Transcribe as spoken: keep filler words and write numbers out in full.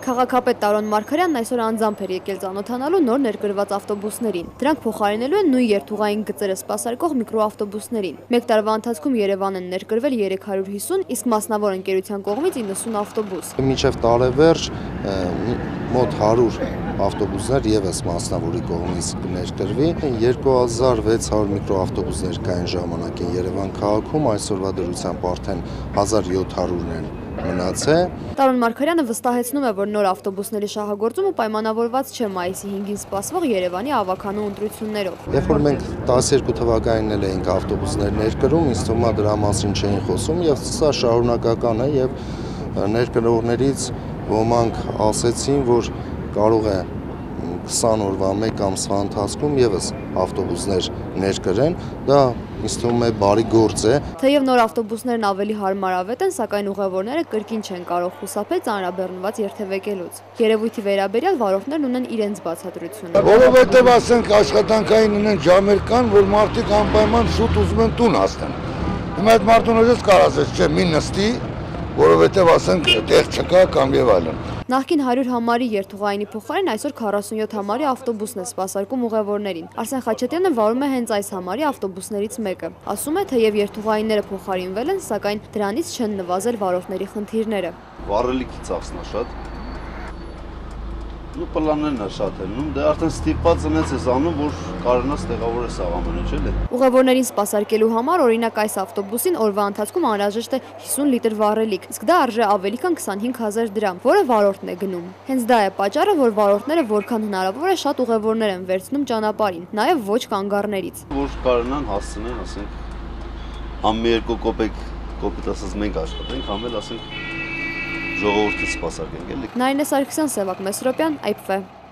Քաղաքապետ Տարոն Մարգարյանն այսօր անձամբ էր եկել ծանոթանալու նոր ներկրված ավտոբուսներին։ Դրանք փոխարինելու են նույն երթուղային գծերը սպասարկող միկրոավտոբուսներին։ Մեկ տարվա ընթացքում Երևան են ներկրվել երեք հարյուր հիսուն, իսկ մասնավոր ընկերության կողմից իննսուն ավտոբուս։ Մինչև տարեվերջ մոտ հարյուր ավտոբուսներ եւս մասնավորի կողմից կներկրվի։ երկու հազար վեց հարյուր միկրոավտոբուսներ կային ժամանակին Երևան քաղաքում, այսօրվա դրությամբ արդեն հազար յոթ հարյուրն են մնացել։ Տարոն Մարգարյանը վստահեցնում է, որ նոր ավտոբուսների շահագործումը պայմանավորված չէ մայիսի հինգին սպասվող Երևանի ավականու ընտրություններով։ Երբ որ մենք տասներկու թվականին էլ էինք ավտոբուսներ ներկրում, ինձ թվում է դրա մասին չէին խոսում, եւ սա շարունակական է, եւ ներկրողներից ոմանք ասեցին, որ կարող է քսան օրվա մեկ ամսվա ընթացքում եւս ավտոբուսներ ներկրեն, դա ինձ թվում է բարի գործ է։ Թեև նոր ավտոբուսներն ավելի հարմարավետ են, սակայն ուղևորները կրկին չեն կարող խուսափել ծանրաբեռնված երթևեկելուց։ Երևույթի վերաբերյալ վարորդներն ունեն իրենց բացատրությունը։ Որովհետև ասենք աշխատանքային ունեն ժամեր կան, որ մարդիկ անպայման շուտ ուզում են տուն հասնեն։ Հիմա այդ մարդուն ուզես կարասես, չէ, մի նստի, որովհետև ասենք տեղ չկա կամ եւ այլն։ Նախկին հարյուր համարի երթուղայինի փոխարեն այսօր քառասունյոթ համարի ավտոբուսն է սպասարկում ուղևորներին։ Արսեն Խաչատյանը վարում է հենց այս համարի ավտոբուսներից մեկը։ Ասում է, թեև երթուղայինները փոխարինվել են, սակայն դրանից չեն նվազել վարորդների խնդիրները։ Վառելիքի ծախսն է շատ։ Ու պլաններն է շատ են, դե արդեն ստիպված ունես ես անում, որ կարողանաս տեղավորես աղ ամենը, չէ՞։ Ուղևորներին սպասարկելու համար օրինակ այս ավտոբուսին օրվա ընթացքում անհրաժեշտ է հիսուն լիտր վառելիք, իսկ դա արժե ավելի քան քսանհինգ հազար դրամ, որը վարորդն է գնում։ Հենց դա է պատճառը, որ վարորդները որքան հնարավոր է շատ ուղևորներ են վերցնում ճանապարհին, նաև ոչ կանգառներից։ Որ կարողանան հասցնեն, ասենք, համ մի երկու կոպեկ, կոպիտ ասած մենք աշխատենք, համ էլ ասենք ժողովրդի սպասարկենք, էլի։ Նայինե Սարգսյան, Սևակ Մեսրոպյան, Այփ Ֆ։